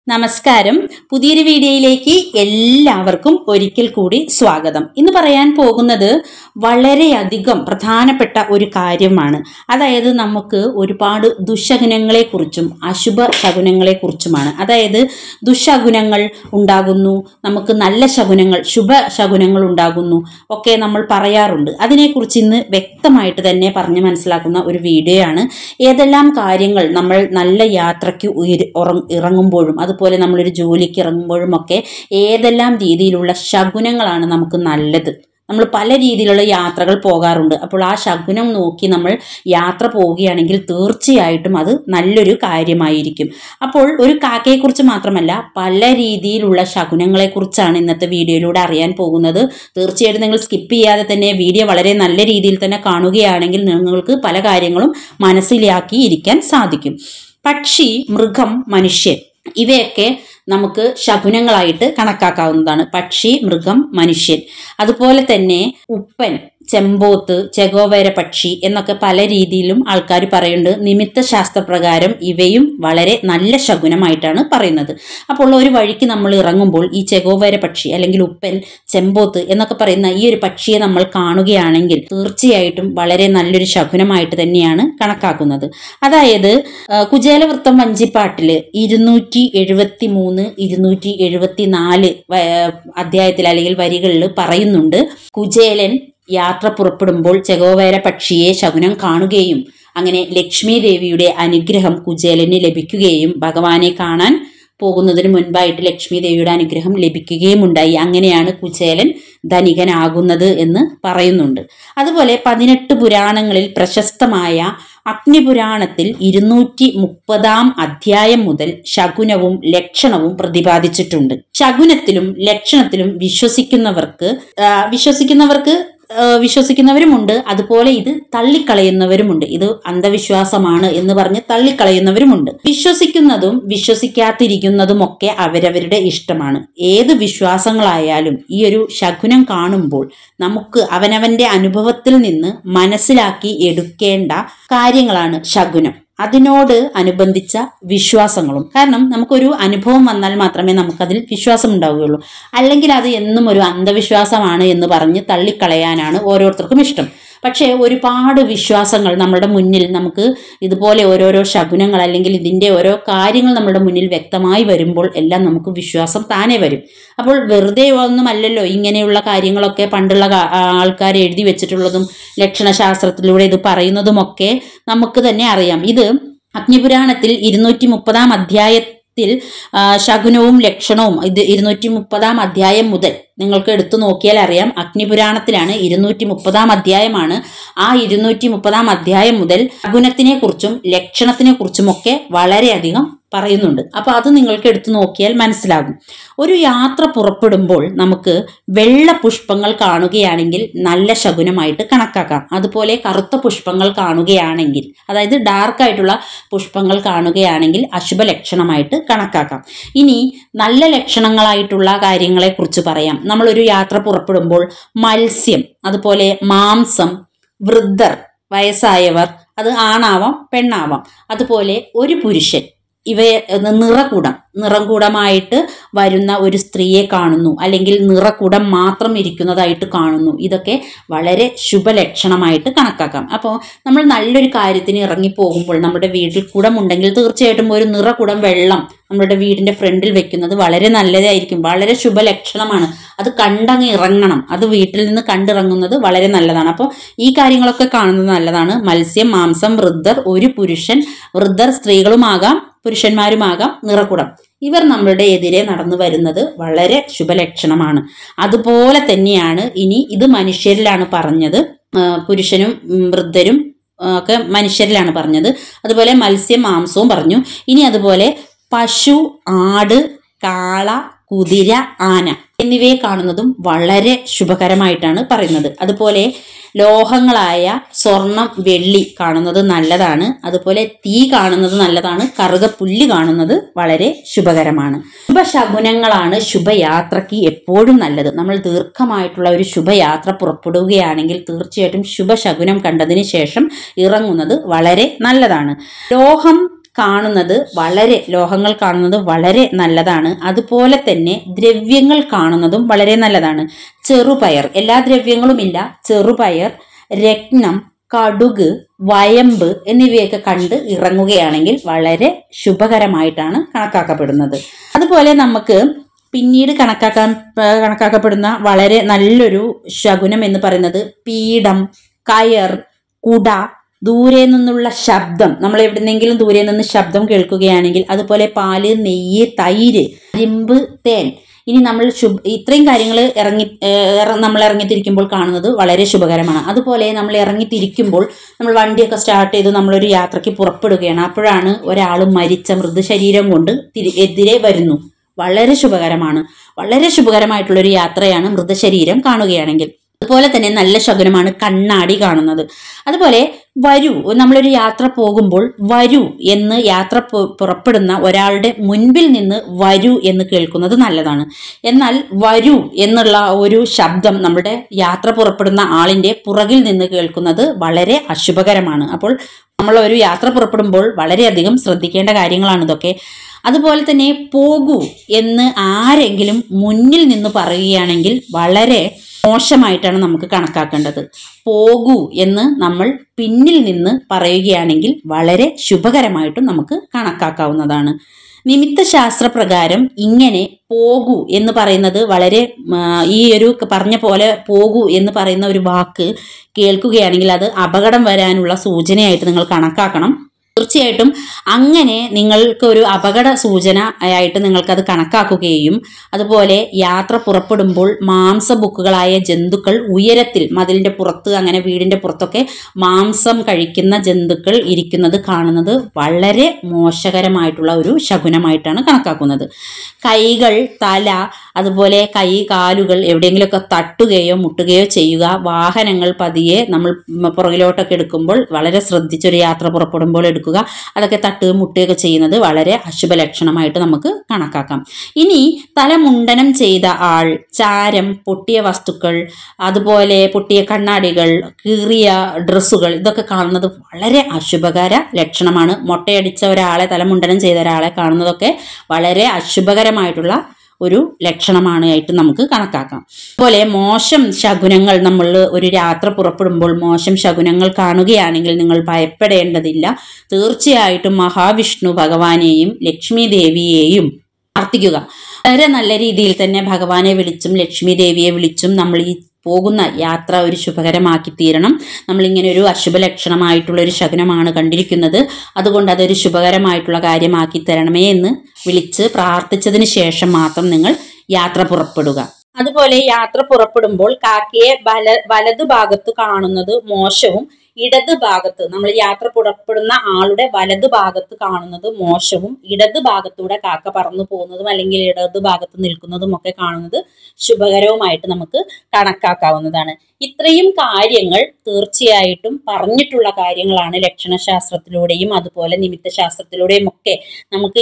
നമസ്കാരം. പുതിയൊരു വീഡിയോയിലേക്ക് എല്ലാവർക്കും ഒരിക്കൽ കൂടി സ്വാഗതം. ഇന്ന് പറയാൻ പോകുന്നത് വളരെയധികം പ്രധാനപ്പെട്ട ഒരു കാര്യമാണ്. അതായത് നമുക്ക് ഒരുപാട് ദുശകുനങ്ങളെ കുറിച്ചും അശുഭ ശകുനങ്ങളെ കുറിച്ചുമാണ്. അതായത് ദുശകുനങ്ങൾ ഉണ്ടാകുന്നു, നമുക്ക് നല്ല ശകുനങ്ങൾ, ശുഭ ശകുനങ്ങൾ ഉണ്ടാകുന്നു ഒക്കെ നമ്മൾ പറയാറുണ്ട്. അതിനെക്കുറിച്ച് ഇന്ന് വ്യക്തമായിട്ട് തന്നെ പറഞ്ഞ് മനസ്സിലാക്കുന്ന ഒരു വീഡിയോ ആണ്. ഏതെല്ലാം കാര്യങ്ങൾ നമ്മൾ നല്ല യാത്രയ്ക്ക് ഇറങ്ങുമ്പോഴും അതുപോലെ നമ്മളൊരു ജോലിക്ക് ഇറങ്ങുമ്പോഴും ഒക്കെ ഏതെല്ലാം രീതിയിലുള്ള ശകുനങ്ങളാണ് നമുക്ക് നല്ലത്. നമ്മൾ പല രീതിയിലുള്ള യാത്രകൾ പോകാറുണ്ട്. അപ്പോൾ ആ ശകുനം നോക്കി നമ്മൾ യാത്ര പോവുകയാണെങ്കിൽ തീർച്ചയായിട്ടും അത് നല്ലൊരു കാര്യമായിരിക്കും. അപ്പോൾ ഒരു കാക്കയെക്കുറിച്ച് മാത്രമല്ല, പല രീതിയിലുള്ള ശകുനങ്ങളെക്കുറിച്ചാണ് ഇന്നത്തെ വീഡിയോയിലൂടെ അറിയാൻ പോകുന്നത്. തീർച്ചയായിട്ടും നിങ്ങൾ സ്കിപ്പ് ചെയ്യാതെ തന്നെ വീഡിയോ വളരെ നല്ല രീതിയിൽ തന്നെ കാണുകയാണെങ്കിൽ നിങ്ങൾക്ക് പല കാര്യങ്ങളും മനസ്സിലാക്കി ഇരിക്കാൻ സാധിക്കും. പക്ഷി, മൃഗം, മനുഷ്യൻ ഇവയൊക്കെ നമുക്ക് ശകുനങ്ങളായിട്ട് കണക്കാക്കാവുന്നതാണ്. പക്ഷി, മൃഗം, മനുഷ്യൻ. അതുപോലെ തന്നെ ഉപ്പൻ, ചെമ്പോത്ത്, ചെഗോവേര പക്ഷി എന്നൊക്കെ പല രീതിയിലും ആൾക്കാർ പറയുന്നുണ്ട്. നിമിത്ത ശാസ്ത്രപ്രകാരം ഇവയും വളരെ നല്ല ശകുനമായിട്ടാണ് പറയുന്നത്. അപ്പോൾ ഒരു വഴിക്ക് നമ്മൾ ഇറങ്ങുമ്പോൾ ഈ ചെഗോവേര പക്ഷി അല്ലെങ്കിൽ ഉപ്പൻ, ചെമ്പോത്ത് എന്നൊക്കെ പറയുന്ന ഈ ഒരു പക്ഷിയെ നമ്മൾ കാണുകയാണെങ്കിൽ തീർച്ചയായിട്ടും വളരെ നല്ലൊരു ശകുനമായിട്ട് തന്നെയാണ് കണക്കാക്കുന്നത്. അതായത് കുചേലവൃത്തം വഞ്ചിപ്പാട്ടില് 273, 274 അധ്യായത്തിൽ അല്ലെങ്കിൽ വരികളിൽ പറയുന്നുണ്ട്, കുചേലൻ യാത്ര പുറപ്പെടുമ്പോൾ ചെഗോവേര പക്ഷിയെ ശകുനം കാണുകയും അങ്ങനെ ലക്ഷ്മി ദേവിയുടെ അനുഗ്രഹം കുചേലന് ലഭിക്കുകയും ഭഗവാനെ കാണാൻ പോകുന്നതിന് മുൻപായിട്ട് ലക്ഷ്മി ദേവിയുടെ അനുഗ്രഹം ലഭിക്കുകയും ഉണ്ടായി. അങ്ങനെയാണ് കുചേലൻ ധനികനാകുന്നത് എന്ന് പറയുന്നുണ്ട്. അതുപോലെ 18 പുരാണങ്ങളിൽ പ്രശസ്തമായ അഗ്നിപുരാണത്തിൽ 230 അധ്യായം മുതൽ ശകുനവും ലക്ഷണവും പ്രതിപാദിച്ചിട്ടുണ്ട്. ശകുനത്തിലും ലക്ഷണത്തിലും വിശ്വസിക്കുന്നവരുമുണ്ട്, അതുപോലെ ഇത് തള്ളിക്കളയുന്നവരുമുണ്ട്. ഇത് അന്ധവിശ്വാസമാണ് എന്ന് പറഞ്ഞ് തള്ളിക്കളയുന്നവരുമുണ്ട്. വിശ്വസിക്കുന്നതും വിശ്വസിക്കാതിരിക്കുന്നതും ഒക്കെ അവരവരുടെ ഇഷ്ടമാണ്. ഏത് വിശ്വാസങ്ങളായാലും ഈ ഒരു ശകുനം കാണുമ്പോൾ നമുക്ക് അവനവന്റെ അനുഭവത്തിൽ നിന്ന് മനസ്സിലാക്കി എടുക്കേണ്ട കാര്യങ്ങളാണ് ശകുനം, അതിനോട് അനുബന്ധിച്ച വിശ്വാസങ്ങളും. കാരണം നമുക്കൊരു അനുഭവം വന്നാൽ മാത്രമേ നമുക്കതിൽ വിശ്വാസം ഉണ്ടാവുകയുള്ളൂ. അല്ലെങ്കിൽ അത് എന്നും ഒരു അന്ധവിശ്വാസമാണ് എന്ന് പറഞ്ഞ് തള്ളിക്കളയാനാണ് ഓരോരുത്തർക്കും ഇഷ്ടം. പക്ഷേ ഒരുപാട് വിശ്വാസങ്ങൾ നമ്മുടെ മുന്നിൽ നമുക്ക് ഇതുപോലെ ഓരോരോ ശകുനങ്ങൾ അല്ലെങ്കിൽ ഇതിൻ്റെ ഓരോ കാര്യങ്ങൾ നമ്മുടെ മുന്നിൽ വ്യക്തമായി വരുമ്പോൾ എല്ലാം നമുക്ക് വിശ്വാസം താനെ വരും. അപ്പോൾ വെറുതെ ഒന്നുമല്ലല്ലോ ഇങ്ങനെയുള്ള കാര്യങ്ങളൊക്കെ പണ്ടുള്ള ആൾക്കാർ എഴുതി വെച്ചിട്ടുള്ളതും ലക്ഷണശാസ്ത്രത്തിലൂടെ ഇത് പറയുന്നതുമൊക്കെ നമുക്ക് തന്നെ അറിയാം. ഇത് അഗ്നിപുരാണത്തിൽ 230 അധ്യായത്തിൽ ശകുനവും ലക്ഷണവും, ഇത് 230 അധ്യായം മുതൽ നിങ്ങൾക്ക് എടുത്തു നോക്കിയാൽ അറിയാം. അഗ്നിപുരാണത്തിലാണ് 230 അധ്യായമാണ്. ആ 230 അധ്യായം മുതൽ ശകുനത്തിനെ കുറിച്ചും ലക്ഷണത്തിനെ കുറിച്ചുമൊക്കെ വളരെയധികം പറയുന്നുണ്ട്. അപ്പൊ അത് നിങ്ങൾക്ക് എടുത്തു നോക്കിയാൽ മനസ്സിലാകും. ഒരു യാത്ര പുറപ്പെടുമ്പോൾ നമുക്ക് വെള്ള പുഷ്പങ്ങൾ കാണുകയാണെങ്കിൽ നല്ല ശകുനമായിട്ട് കണക്കാക്കാം. അതുപോലെ കറുത്ത പുഷ്പങ്ങൾ കാണുകയാണെങ്കിൽ, അതായത് ഡാർക്കായിട്ടുള്ള പുഷ്പങ്ങൾ കാണുകയാണെങ്കിൽ അശുഭ ലക്ഷണമായിട്ട് കണക്കാക്കാം. ഇനി നല്ല ലക്ഷണങ്ങളായിട്ടുള്ള കാര്യങ്ങളെ കുറിച്ച് പറയാം. നമ്മളൊരു യാത്ര പുറപ്പെടുമ്പോൾ മത്സ്യം, അതുപോലെ മാംസം, വൃദ്ധർ, വയസ്സായവർ, അത് ആണാവാം പെണ്ണാവാം, അതുപോലെ ഒരു പുരുഷൻ, ഇവയെ നിറകുടമായിട്ട് വരുന്ന ഒരു സ്ത്രീയെ കാണുന്നു, അല്ലെങ്കിൽ നിറകുടം മാത്രം ഇരിക്കുന്നതായിട്ട് കാണുന്നു. ഇതൊക്കെ വളരെ ശുഭലക്ഷണമായിട്ട് കണക്കാക്കാം. അപ്പോൾ നമ്മൾ നല്ലൊരു കാര്യത്തിന് ഇറങ്ങിപ്പോകുമ്പോൾ നമ്മുടെ വീട്ടിൽ കുടമുണ്ടെങ്കിൽ തീർച്ചയായിട്ടും ഒരു നിറകുടം വെള്ളം നമ്മുടെ വീടിന്റെ ഫ്രണ്ടിൽ വെക്കുന്നത് വളരെ നല്ലതായിരിക്കും, വളരെ ശുഭലക്ഷണമാണ്. അത് കണ്ടങ്ങ് ഇറങ്ങണം, അത് വീട്ടിൽ നിന്ന് കണ്ടിറങ്ങുന്നത് വളരെ നല്ലതാണ്. അപ്പോൾ ഈ കാര്യങ്ങളൊക്കെ കാണുന്നത് നല്ലതാണ്. മത്സ്യം, മാംസം, വൃദ്ധർ, ഒരു പുരുഷൻ, വൃദ്ധർ സ്ത്രീകളുമാകാം പുരുഷന്മാരുമാകാം, നിറകുടം, ഇവർ നമ്മളുടെ എതിരെ നടന്നു വരുന്നത് വളരെ ശുഭലക്ഷണമാണ്. അതുപോലെ തന്നെയാണ് ഇനി ഇത് മനുഷ്യരിലാണ് പറഞ്ഞത്, പുരുഷനും വൃദ്ധരും ഒക്കെ മനുഷ്യരിലാണ് പറഞ്ഞത്. അതുപോലെ മത്സ്യം, മാംസവും പറഞ്ഞു. ഇനി അതുപോലെ പശു, ആട്, കാള, കുതിര, ആന എന്നിവയെ കാണുന്നതും വളരെ ശുഭകരമായിട്ടാണ് പറയുന്നത്. അതുപോലെ ലോഹങ്ങളായ സ്വർണം, വെള്ളി കാണുന്നത് നല്ലതാണ്. അതുപോലെ തീ കാണുന്നത് നല്ലതാണ്. കറുകപ്പുല്ല് കാണുന്നത് വളരെ ശുഭകരമാണ്. ശുഭശകുനങ്ങളാണ് ശുഭയാത്രയ്ക്ക് എപ്പോഴും നല്ലത്. നമ്മൾ ദീർഘമായിട്ടുള്ള ഒരു ശുഭയാത്ര പുറപ്പെടുകയാണെങ്കിൽ തീർച്ചയായിട്ടും ശുഭശകുനം കണ്ടതിന് ശേഷം ഇറങ്ങുന്നത് വളരെ നല്ലതാണ്. ലോഹം കാണുന്നത് വളരെ ലോഹങ്ങൾ കാണുന്നത് വളരെ നല്ലതാണ്. അതുപോലെ തന്നെ ദ്രവ്യങ്ങൾ കാണുന്നതും വളരെ നല്ലതാണ്. ചെറുപയർ, എല്ലാ ദ്രവ്യങ്ങളുമില്ല, ചെറുപയർ, രത്നം, കടുക്, വയമ്പ് എന്നിവയൊക്കെ കണ്ട് ഇറങ്ങുകയാണെങ്കിൽ വളരെ ശുഭകരമായിട്ടാണ് കണക്കാക്കപ്പെടുന്നത്. അതുപോലെ നമുക്ക് പിന്നീട് കണക്കാക്കപ്പെടുന്ന വളരെ നല്ലൊരു ശകുനം എന്ന് പറയുന്നത് പീഠം, കയർ, കുട, ദൂരെ നിന്നുള്ള ശബ്ദം, നമ്മൾ എവിടുന്നെങ്കിലും ദൂരെ നിന്ന് ശബ്ദം കേൾക്കുകയാണെങ്കിൽ, അതുപോലെ പാല്, നെയ്യ്, തൈര്, കരിമ്പ്, തേൻ. ഇനി നമ്മൾ ഇത്രയും കാര്യങ്ങൾ നമ്മൾ ഇറങ്ങിത്തിരിക്കുമ്പോൾ കാണുന്നത് വളരെ ശുഭകരമാണ്. അതുപോലെ നമ്മൾ ഇറങ്ങിത്തിരിക്കുമ്പോൾ നമ്മൾ വണ്ടിയൊക്കെ സ്റ്റാർട്ട് ചെയ്ത് നമ്മളൊരു യാത്രയ്ക്ക് പുറപ്പെടുകയാണ്. അപ്പോഴാണ് ഒരാൾ മരിച്ച മൃതശരീരം കൊണ്ട് എതിരെ വരുന്നു. വളരെ ശുഭകരമാണ്. വളരെ ശുഭകരമായിട്ടുള്ളൊരു യാത്രയാണ് മൃതശരീരം കാണുകയാണെങ്കിൽ. അതുപോലെ തന്നെ നല്ല ശകുനമാണ് കണ്ണാടി കാണുന്നത്. അതുപോലെ വരൂ, നമ്മളൊരു യാത്ര പോകുമ്പോൾ വരൂ എന്ന് യാത്ര പുറപ്പെടുന്ന ഒരാളുടെ മുൻപിൽ നിന്ന് വരൂ എന്ന് കേൾക്കുന്നത് നല്ലതാണ്. എന്നാൽ വരൂ എന്നുള്ള ഒരു ശബ്ദം നമ്മുടെ യാത്ര പുറപ്പെടുന്ന ആളിന്റെ പുറകിൽ നിന്ന് കേൾക്കുന്നത് വളരെ അശുഭകരമാണ്. അപ്പോൾ നമ്മൾ ഒരു യാത്ര പുറപ്പെടുമ്പോൾ വളരെയധികം ശ്രദ്ധിക്കേണ്ട കാര്യങ്ങളാണ് ഇതൊക്കെ. അതുപോലെ തന്നെ പോകൂ എന്ന് ആരെങ്കിലും മുന്നിൽ നിന്ന് പറയുകയാണെങ്കിൽ വളരെ മോശമായിട്ടാണ് നമുക്ക് കണക്കാക്കേണ്ടത്. പോകൂ എന്ന് നമ്മൾ പിന്നിൽ നിന്ന് പറയുകയാണെങ്കിൽ വളരെ ശുഭകരമായിട്ടും നമുക്ക് കണക്കാക്കാവുന്നതാണ്. നിമിത്ത ശാസ്ത്രപ്രകാരം ഇങ്ങനെ പോകൂ എന്ന് പറയുന്നത് വളരെ ഈ ഒരു പറഞ്ഞ പോലെ പോകൂ എന്ന് പറയുന്ന ഒരു വാക്ക് കേൾക്കുകയാണെങ്കിൽ അത് അപകടം വരാനുള്ള സൂചനയായിട്ട് നിങ്ങൾ കണക്കാക്കണം. തീർച്ചയായിട്ടും അങ്ങനെ നിങ്ങൾക്ക് ഒരു അപകട സൂചന ആയിട്ട് നിങ്ങൾക്കത് കണക്കാക്കുകയും അതുപോലെ യാത്ര പുറപ്പെടുമ്പോൾ മാംസബുക്കുകളായ ജന്തുക്കൾ ഉയരത്തിൽ മതിലിൻ്റെ പുറത്ത് അങ്ങനെ വീടിൻ്റെ പുറത്തൊക്കെ മാംസം കഴിക്കുന്ന ജന്തുക്കൾ ഇരിക്കുന്നത് കാണുന്നത് വളരെ മോശകരമായിട്ടുള്ള ഒരു ശകുനമായിട്ടാണ് കണക്കാക്കുന്നത്. കൈകൾ, തല, അതുപോലെ കൈ കാലുകൾ എവിടെയെങ്കിലുമൊക്കെ തട്ടുകയോ മുട്ടുകയോ ചെയ്യുക. വാഹനങ്ങൾ പതിയെ നമ്മൾ പുറകിലോട്ടൊക്കെ എടുക്കുമ്പോൾ വളരെ ശ്രദ്ധിച്ചൊരു യാത്ര പുറപ്പെടുമ്പോൾ എടുക്കുക. അതൊക്കെ തട്ടുകയും മുട്ടുകയൊക്കെ ചെയ്യുന്നത് വളരെ അശുഭ ലക്ഷണമായിട്ട് നമുക്ക് കണക്കാക്കാം. ഇനി തലമുണ്ടനം ചെയ്ത ആൾ, ചാരം, പൊട്ടിയ വസ്തുക്കൾ, അതുപോലെ പൊട്ടിയ കണ്ണാടികൾ, കീറിയ ഡ്രസ്സുകൾ ഇതൊക്കെ കാണുന്നത് വളരെ അശുഭകര ലക്ഷണമാണ്. മൊട്ടയടിച്ച ഒരാളെ, തലമുണ്ടനം ചെയ്ത ഒരാളെ കാണുന്നതൊക്കെ വളരെ അശുഭകരമായിട്ടുള്ള ഒരു ലക്ഷണമാണ് ആയിട്ട് നമുക്ക് കണക്കാക്കാം. അതുപോലെ മോശം ശകുനങ്ങൾ, നമ്മൾ ഒരു യാത്ര പുറപ്പെടുമ്പോൾ മോശം ശകുനങ്ങൾ കാണുകയാണെങ്കിൽ നിങ്ങൾ ഭയപ്പെടേണ്ടതില്ല. തീർച്ചയായിട്ടും മഹാവിഷ്ണു ഭഗവാനെയും ലക്ഷ്മി ദേവിയെയും പ്രാർത്ഥിക്കുക. വളരെ നല്ല രീതിയിൽ തന്നെ ഭഗവാനെ വിളിച്ചും ലക്ഷ്മി ദേവിയെ വിളിച്ചും നമ്മൾ ഈ പോകുന്ന യാത്ര ഒരു ശുഭകരമാക്കി തീരണം. നമ്മളിങ്ങനെ ഒരു അശുഭ ലക്ഷണമായിട്ടുള്ള ഒരു ശകുനമാണ് കണ്ടിരിക്കുന്നത്, അതുകൊണ്ട് അതൊരു ശുഭകരമായിട്ടുള്ള കാര്യമാക്കി തരണമേ എന്ന് വിളിച്ച് പ്രാർത്ഥിച്ചതിന് ശേഷം മാത്രം നിങ്ങൾ യാത്ര പുറപ്പെടുക. അതുപോലെ യാത്ര പുറപ്പെടുമ്പോൾ കാക്കയെ വലതു ഭാഗത്ത് കാണുന്നത് മോശവും ഇടത് ഭാഗത്ത്, നമ്മൾ യാത്ര പുറപ്പെടുന്ന ആളുടെ വലതു ഭാഗത്ത് കാണുന്നത് മോശവും ഇടത് ഭാഗത്തൂടെ കാക്ക പറന്നു പോകുന്നതും അല്ലെങ്കിൽ ഇടത് ഭാഗത്ത് നിൽക്കുന്നതും ഒക്കെ കാണുന്നത് ശുഭകരവുമായിട്ട് നമുക്ക് കണക്കാക്കാവുന്നതാണ്. ഇത്രയും കാര്യങ്ങൾ തീർച്ചയായിട്ടും പറഞ്ഞിട്ടുള്ള കാര്യങ്ങളാണ്. ലക്ഷണശാസ്ത്രത്തിലൂടെയും അതുപോലെ നിമിത്ത ശാസ്ത്രത്തിലൂടെയും ഒക്കെ നമുക്ക്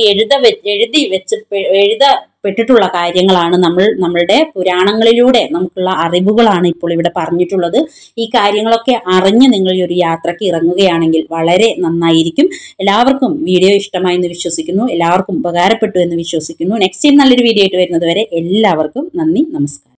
എഴുതപ്പെട്ടിട്ടുള്ള കാര്യങ്ങളാണ്. നമ്മളുടെ പുരാണങ്ങളിലൂടെ നമുക്കുള്ള അറിവുകളാണ് ഇപ്പോൾ ഇവിടെ പറഞ്ഞിട്ടുള്ളത്. ഈ കാര്യങ്ങളൊക്കെ അറിഞ്ഞ് നിങ്ങൾ ഈ ഒരു യാത്രയ്ക്ക് ഇറങ്ങുകയാണെങ്കിൽ വളരെ നന്നായിരിക്കും. എല്ലാവർക്കും വീഡിയോ ഇഷ്ടമായി എന്ന് വിശ്വസിക്കുന്നു. എല്ലാവർക്കും ഉപകാരപ്പെട്ടു എന്ന് വിശ്വസിക്കുന്നു. നെക്സ്റ്റ് ടൈം നല്ലൊരു വീഡിയോ ആയിട്ട് വരുന്നത് വരെ എല്ലാവർക്കും നന്ദി, നമസ്കാരം.